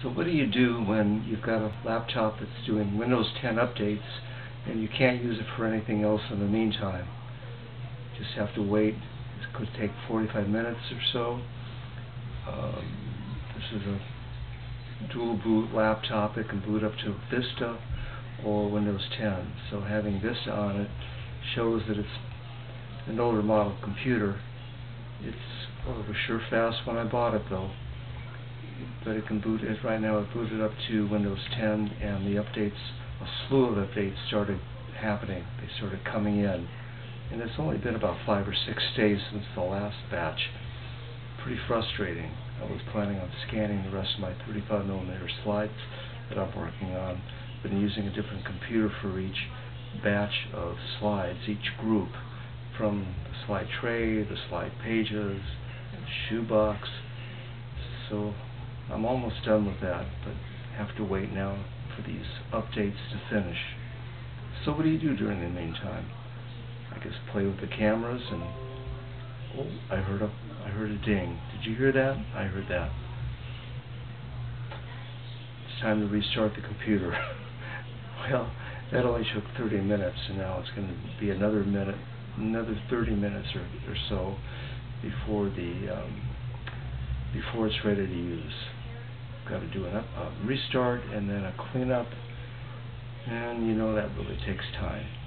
So what do you do when you've got a laptop that's doing Windows 10 updates and you can't use it for anything else in the meantime? Just have to wait. It could take 45 minutes or so. This is a dual boot laptop. It can boot up to Vista or Windows 10. So having Vista on it shows that it's an older model computer. It was sure fast when I bought it though. But it can boot it right now. It booted up to Windows 10, and the updates, a slew of updates started happening. They started coming in, and it's only been about 5 or 6 days since the last batch. Pretty frustrating. I was planning on scanning the rest of my 35mm slides that I'm working on. Been using a different computer for each batch of slides, each group, from the slide tray, the slide pages, and shoebox. So I'm almost done with that, but have to wait now for these updates to finish. So what do you do during the meantime? I guess play with the cameras and oh, I heard a ding. Did you hear that? I heard that. It's time to restart the computer. Well, that only took 30 minutes, and now it's going to be another 30 minutes or so before it's ready to use. Got to do a restart and then a cleanup, and you know that really takes time.